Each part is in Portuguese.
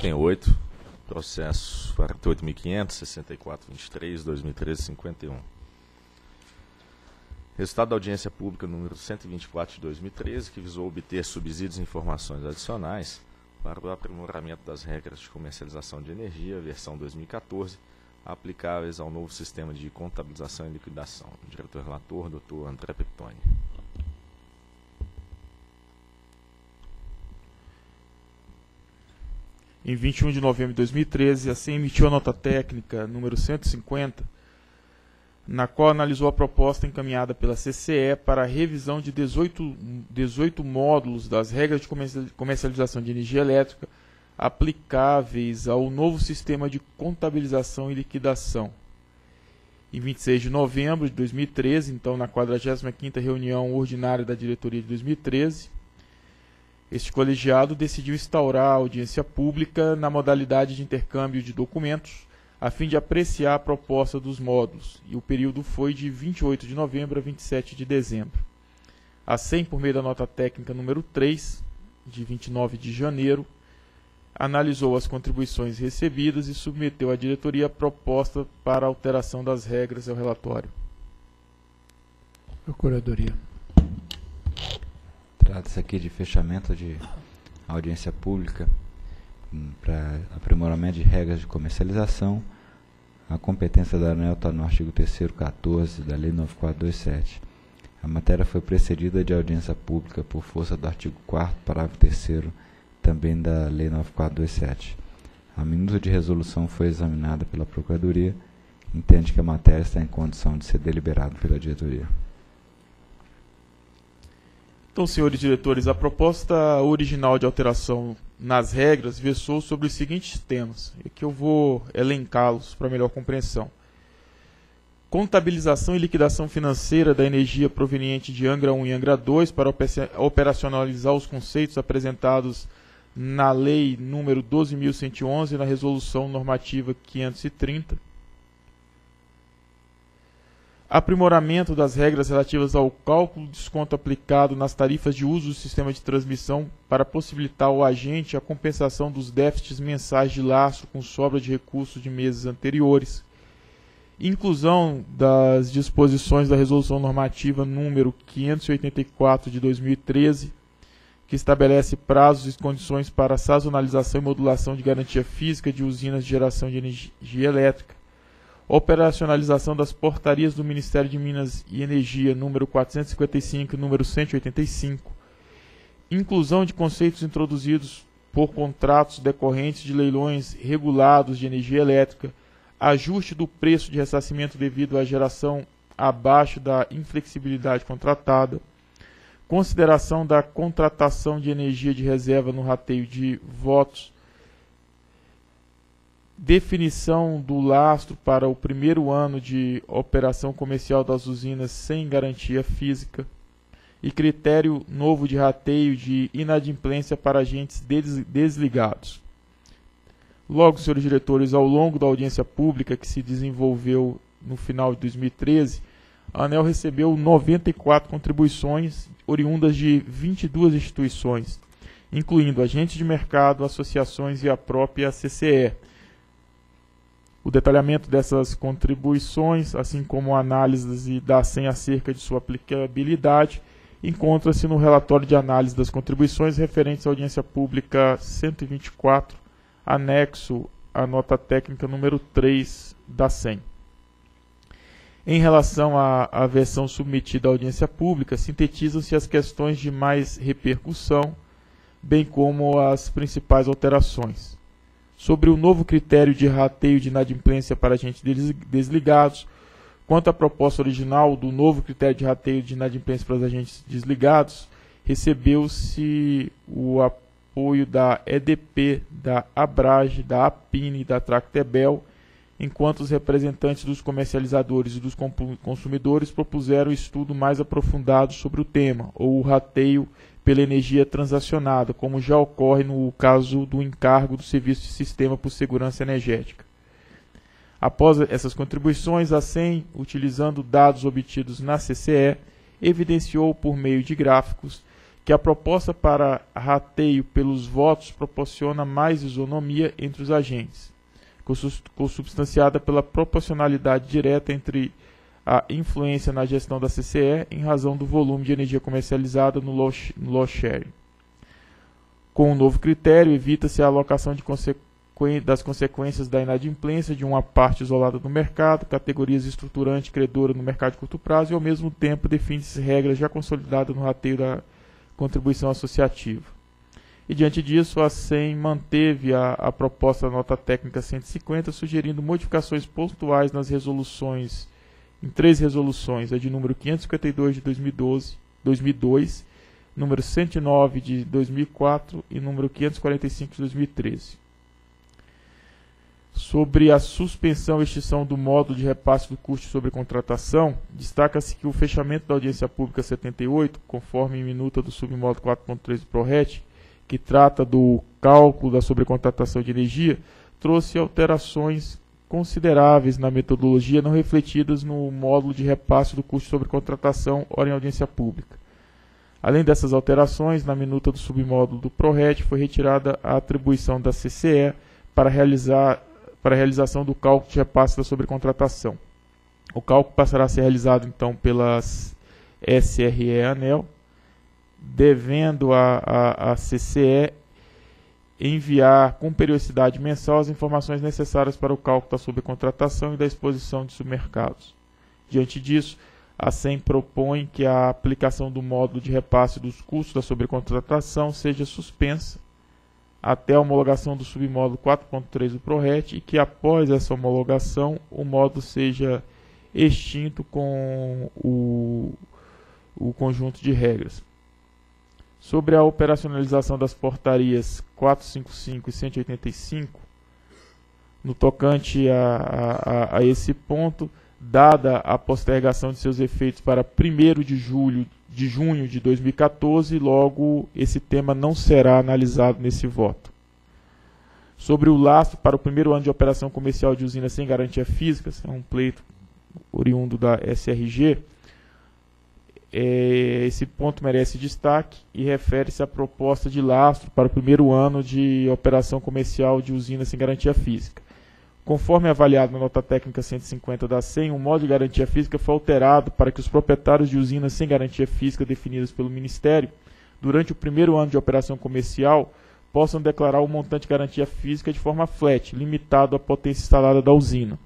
item 8, processo 48.500.6423/2013-51. Resultado da audiência pública número 124 de 2013, que visou obter subsídios e informações adicionais para o aprimoramento das regras de comercialização de energia, versão 2014, aplicáveis ao novo sistema de contabilização e liquidação. Diretor-relator, Dr. André Peptoni. Em 21 de novembro de 2013, a SEM emitiu a nota técnica número 150, na qual analisou a proposta encaminhada pela CCE para a revisão de 18 módulos das regras de comercialização de energia elétrica aplicáveis ao novo sistema de contabilização e liquidação. Em 26 de novembro de 2013, então na 45ª reunião ordinária da diretoria de 2013, este colegiado decidiu instaurar a audiência pública na modalidade de intercâmbio de documentos, a fim de apreciar a proposta dos módulos, e o período foi de 28 de novembro a 27 de dezembro. A SEM, por meio da nota técnica número 3, de 29 de janeiro, analisou as contribuições recebidas e submeteu à diretoria a proposta para alteração das regras ao relatório. Procuradoria. Trata-se aqui de fechamento de audiência pública para aprimoramento de regras de comercialização. A competência da ANEEL está no artigo 3º, 14 da Lei 9427. A matéria foi precedida de audiência pública por força do artigo 4º, parágrafo 3º, também da Lei 9427. A minuta de resolução foi examinada pela Procuradoria, entende que a matéria está em condição de ser deliberada pela diretoria. Então, senhores diretores, a proposta original de alteração nas regras versou sobre os seguintes temas, e aqui eu vou elencá-los para melhor compreensão. Contabilização e liquidação financeira da energia proveniente de Angra 1 e Angra 2 para operacionalizar os conceitos apresentados na Lei número 12.111 e na Resolução Normativa 530. Aprimoramento das regras relativas ao cálculo do desconto aplicado nas tarifas de uso do sistema de transmissão para possibilitar ao agente a compensação dos déficits mensais de lastro com sobra de recursos de meses anteriores. Inclusão das disposições da Resolução Normativa número 584 de 2013, que estabelece prazos e condições para a sazonalização e modulação de garantia física de usinas de geração de energia elétrica. Operacionalização das portarias do Ministério de Minas e Energia número 455 e número 185. Inclusão de conceitos introduzidos por contratos decorrentes de leilões regulados de energia elétrica. Ajuste do preço de ressarcimento devido à geração abaixo da inflexibilidade contratada. Consideração da contratação de energia de reserva no rateio de votos. Definição do lastro para o primeiro ano de operação comercial das usinas sem garantia física e critério novo de rateio de inadimplência para agentes desligados. Logo, senhores diretores, ao longo da audiência pública que se desenvolveu no final de 2013, a ANEEL recebeu 94 contribuições oriundas de 22 instituições, incluindo agentes de mercado, associações e a própria CCE. O detalhamento dessas contribuições, assim como a análise da SEM acerca de sua aplicabilidade, encontra-se no relatório de análise das contribuições referentes à audiência pública 124, anexo à nota técnica número 3 da SEM. Em relação à versão submetida à audiência pública, sintetizam-se as questões de mais repercussão, bem como as principais alterações. Sobre o novo critério de rateio de inadimplência para agentes desligados, quanto à proposta original do novo critério de rateio de inadimplência para os agentes desligados, recebeu-se o apoio da EDP, da Abrage, da Apine e da Tractebel, enquanto os representantes dos comercializadores e dos consumidores propuseram estudo mais aprofundado sobre o tema, ou o rateio pela energia transacionada, como já ocorre no caso do encargo do serviço de sistema por segurança energética. Após essas contribuições, a SEM, utilizando dados obtidos na CCE, evidenciou por meio de gráficos que a proposta para rateio pelos votos proporciona mais isonomia entre os agentes, consubstanciada pela proporcionalidade direta entre a influência na gestão da CCE em razão do volume de energia comercializada no loss sharing. Com o novo critério, evita-se a alocação das consequências da inadimplência de uma parte isolada do mercado, categorias estruturante e credora no mercado de curto prazo, e ao mesmo tempo define-se regras já consolidadas no rateio da contribuição associativa. E diante disso, a SEM manteve a proposta da nota técnica 150, sugerindo modificações pontuais nas resoluções, em 3 resoluções, a de número 552 de 2002, número 109 de 2004 e número 545 de 2013. Sobre a suspensão e extinção do módulo de repasse do custo sobre contratação, destaca-se que o fechamento da audiência pública 78, conforme minuta do submódulo 4.3 do PRORET, que trata do cálculo da sobrecontratação de energia, trouxe alterações consideráveis na metodologia não refletidas no módulo de repasse do custo sobre contratação ora em audiência pública. Além dessas alterações, na minuta do submódulo do PRORET foi retirada a atribuição da CCE para a realização do cálculo de repasse da sobrecontratação. O cálculo passará a ser realizado, então, pelas SRE ANEEL, devendo a CCE enviar com periodicidade mensal as informações necessárias para o cálculo da sobrecontratação e da exposição de submercados. Diante disso, a SEM propõe que a aplicação do módulo de repasse dos custos da sobrecontratação seja suspensa até a homologação do submódulo 4.3 do PRORET e que após essa homologação o módulo seja extinto com o conjunto de regras. Sobre a operacionalização das portarias 455 e 185, no tocante a esse ponto, dada a postergação de seus efeitos para 1º de junho de 2014, logo esse tema não será analisado nesse voto. Sobre o lastro para o 1º ano de operação comercial de usina sem garantia física, é um pleito oriundo da SRG, esse ponto merece destaque e refere-se à proposta de lastro para o 1º ano de operação comercial de usina sem garantia física. Conforme avaliado na nota técnica 150 da SEM, o modo de garantia física foi alterado para que os proprietários de usinas sem garantia física definidas pelo Ministério, durante o 1º ano de operação comercial, possam declarar o montante de garantia física de forma flat, limitado à potência instalada da usina.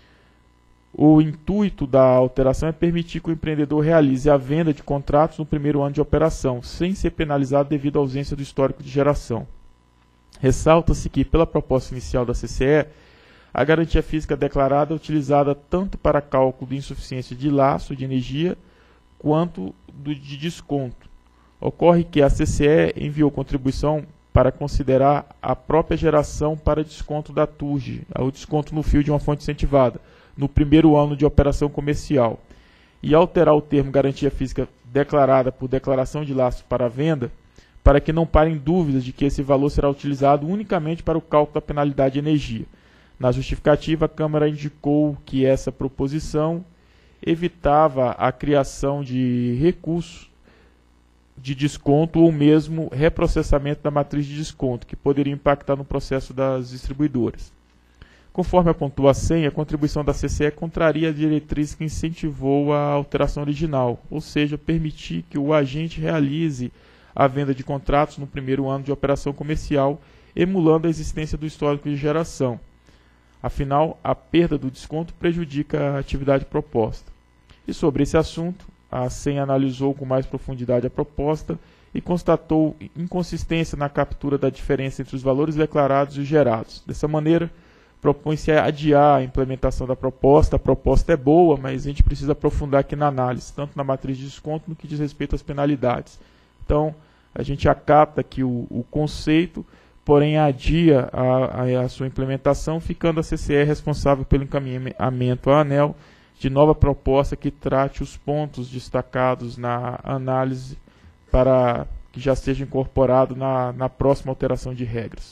O intuito da alteração é permitir que o empreendedor realize a venda de contratos no 1º ano de operação, sem ser penalizado devido à ausência do histórico de geração. Ressalta-se que, pela proposta inicial da CCE, a garantia física declarada é utilizada tanto para cálculo de insuficiência de lastro de energia quanto de desconto. Ocorre que a CCE enviou contribuição para considerar a própria geração para desconto da TURG, o desconto no fio de uma fonte incentivada, no 1º ano de operação comercial, e alterar o termo garantia física declarada por declaração de lastro para venda, para que não parem dúvidas de que esse valor será utilizado unicamente para o cálculo da penalidade de energia. Na justificativa, a Câmara indicou que essa proposição evitava a criação de recurso de desconto ou mesmo reprocessamento da matriz de desconto, que poderia impactar no processo das distribuidoras. Conforme apontou a SEM, a contribuição da CCE contraria a diretriz que incentivou a alteração original, ou seja, permitir que o agente realize a venda de contratos no 1º ano de operação comercial, emulando a existência do histórico de geração. Afinal, a perda do desconto prejudica a atividade proposta. E sobre esse assunto, a SEM analisou com mais profundidade a proposta e constatou inconsistência na captura da diferença entre os valores declarados e os gerados. Dessa maneira, propõe-se adiar a implementação da proposta. A proposta é boa, mas a gente precisa aprofundar aqui na análise, tanto na matriz de desconto no que diz respeito às penalidades. Então, a gente acata aqui o conceito, porém adia a sua implementação, ficando a CCE responsável pelo encaminhamento à ANEEL de nova proposta que trate os pontos destacados na análise para que já seja incorporado na próxima alteração de regras,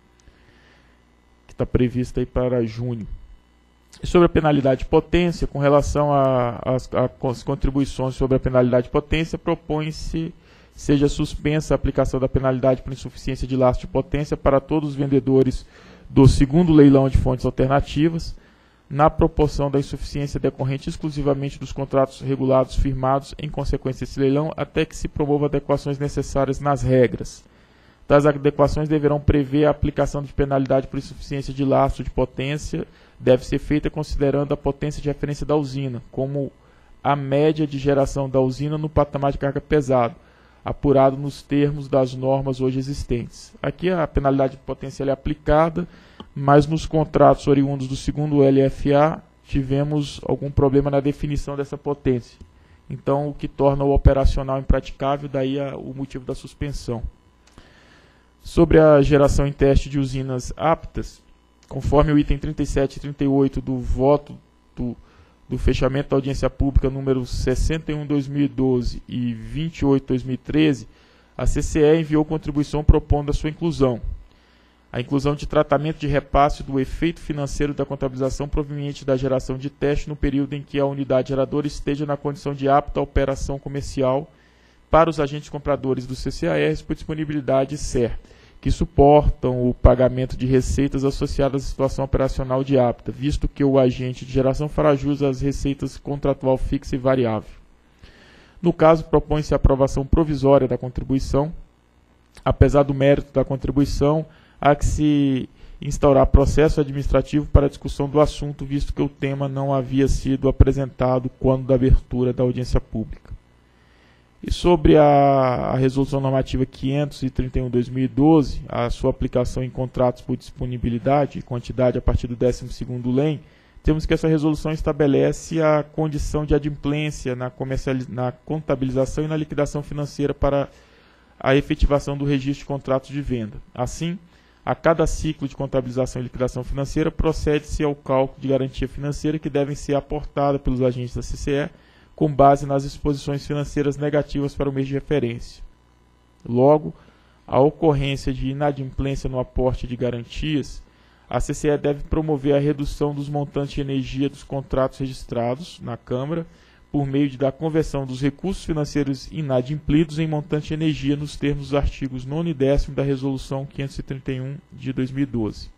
que está prevista aí para junho. E sobre a penalidade de potência, com relação às contribuições sobre a penalidade de potência, propõe-se seja suspensa a aplicação da penalidade por insuficiência de lastro de potência para todos os vendedores do segundo leilão de fontes alternativas, na proporção da insuficiência decorrente exclusivamente dos contratos regulados firmados em consequência desse leilão, até que se promova adequações necessárias nas regras. Tais adequações deverão prever a aplicação de penalidade por insuficiência de lastro de potência, deve ser feita considerando a potência de referência da usina, como a média de geração da usina no patamar de carga pesado, apurado nos termos das normas hoje existentes. Aqui a penalidade de potência é aplicada, mas nos contratos oriundos do segundo LFA tivemos algum problema na definição dessa potência. Então, o que torna o operacional impraticável, daí o motivo da suspensão. Sobre a geração em teste de usinas aptas, conforme o item 37 e 38 do voto do fechamento da audiência pública número 61/2012 e 28/2013, a CCE enviou contribuição propondo a sua inclusão. A inclusão de tratamento de repasse do efeito financeiro da contabilização proveniente da geração de teste no período em que a unidade geradora esteja na condição de apta à operação comercial para os agentes compradores do CCAR por disponibilidade certa, que suportam o pagamento de receitas associadas à situação operacional de apta, visto que o agente de geração fará jus às receitas contratual fixa e variável. No caso, propõe-se a aprovação provisória da contribuição. Apesar do mérito da contribuição, há que se instaurar processo administrativo para a discussão do assunto, visto que o tema não havia sido apresentado quando da abertura da audiência pública. E sobre a Resolução Normativa 531/2012, a sua aplicação em contratos por disponibilidade e quantidade a partir do 12º LEM, temos que essa resolução estabelece a condição de adimplência na contabilização e na liquidação financeira para a efetivação do registro de contratos de venda. Assim, a cada ciclo de contabilização e liquidação financeira, procede-se ao cálculo de garantia financeira que devem ser aportada pelos agentes da CCE com base nas exposições financeiras negativas para o mês de referência. Logo, a ocorrência de inadimplência no aporte de garantias, a CCE deve promover a redução dos montantes de energia dos contratos registrados na Câmara por meio da conversão dos recursos financeiros inadimplidos em montante de energia nos termos dos artigos 9º e 10º da Resolução 531 de 2012.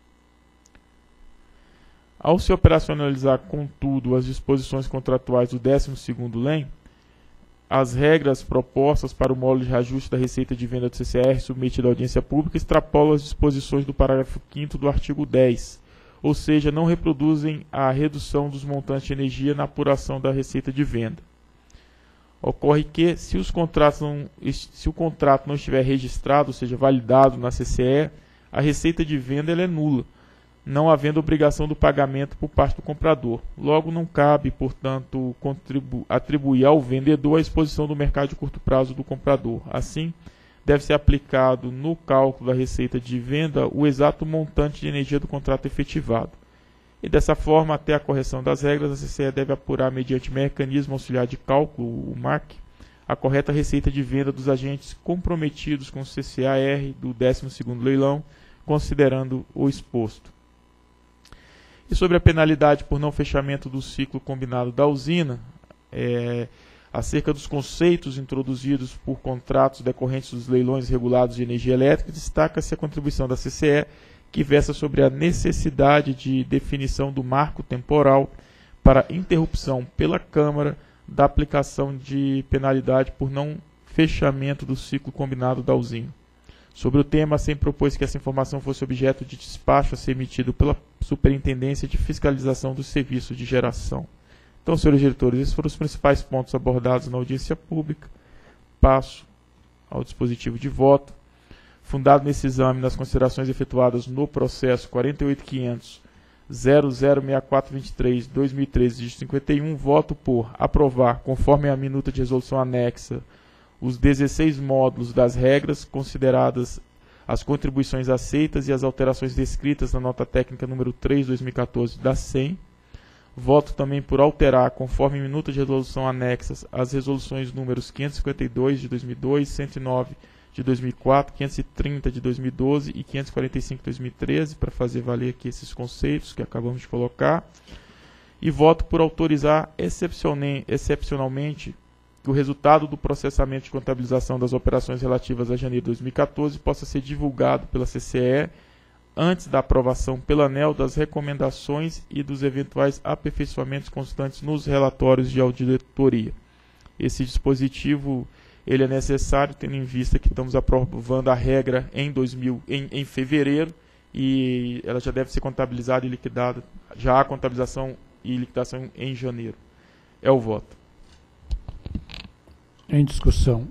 Ao se operacionalizar, contudo, as disposições contratuais do 12º LEM, as regras propostas para o módulo de reajuste da receita de venda do CCR submetido à audiência pública extrapolam as disposições do parágrafo 5º do artigo 10, ou seja, não reproduzem a redução dos montantes de energia na apuração da receita de venda. Ocorre que, se o contrato não estiver registrado, ou seja, validado na CCE, a receita de venda ela é nula, não havendo obrigação do pagamento por parte do comprador. Logo, não cabe, portanto, atribuir ao vendedor a exposição do mercado de curto prazo do comprador. Assim, deve ser aplicado no cálculo da receita de venda o exato montante de energia do contrato efetivado. E dessa forma, até a correção das regras, a CCE deve apurar, mediante mecanismo auxiliar de cálculo, o MAC, a correta receita de venda dos agentes comprometidos com o CCAR do 12º leilão, considerando o exposto. E sobre a penalidade por não fechamento do ciclo combinado da usina, acerca dos conceitos introduzidos por contratos decorrentes dos leilões regulados de energia elétrica, destaca-se a contribuição da CCE, que versa sobre a necessidade de definição do marco temporal para interrupção pela Câmara da aplicação de penalidade por não fechamento do ciclo combinado da usina. Sobre o tema, sempre propôs que essa informação fosse objeto de despacho a ser emitido pela Superintendência de Fiscalização dos Serviços de Geração. Então, senhores diretores, esses foram os principais pontos abordados na audiência pública. Passo ao dispositivo de voto. Fundado nesse exame nas considerações efetuadas no processo 48.500.006423/2013 de 51, voto por aprovar, conforme a minuta de resolução anexa, os 16 módulos das regras, consideradas as contribuições aceitas e as alterações descritas na nota técnica número 3/2014 da SEM. Voto também por alterar, conforme minuta de resolução anexas, as resoluções números 552 de 2002, 109 de 2004, 530 de 2012 e 545 de 2013, para fazer valer aqui esses conceitos que acabamos de colocar. E voto por autorizar excepcionalmente que o resultado do processamento de contabilização das operações relativas a janeiro de 2014 possa ser divulgado pela CCE antes da aprovação pela ANEEL das recomendações e dos eventuais aperfeiçoamentos constantes nos relatórios de auditoria. Esse dispositivo ele é necessário, tendo em vista que estamos aprovando a regra em fevereiro, e ela já deve ser contabilizada e liquidada, já há contabilização e liquidação em janeiro. É o voto. Em discussão.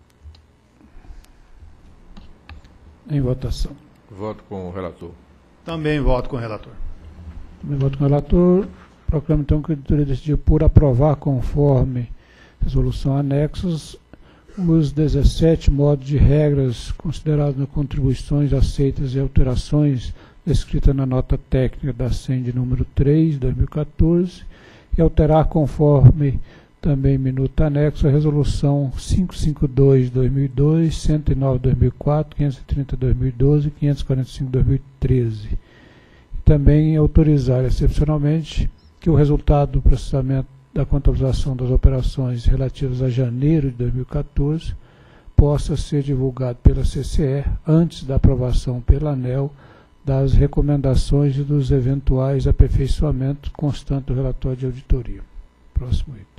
Em votação. Voto com o relator. Também voto com o relator. Também voto com o relator. Proclamo então que a auditoria decidiu por aprovar, conforme resolução anexos, os 17 modos de regras considerados nas contribuições aceitas e alterações descritas na nota técnica da SEM de número 3, de 2014, e alterar conforme também minuto anexo a resolução 552 de 2002, 109 de 2004, 530 de 2012 e 545 de 2013. E também autorizar excepcionalmente que o resultado do processamento da contabilização das operações relativas a janeiro de 2014 possa ser divulgado pela CCE antes da aprovação pela ANEEL das recomendações e dos eventuais aperfeiçoamentos constantes do relatório de auditoria. Próximo item.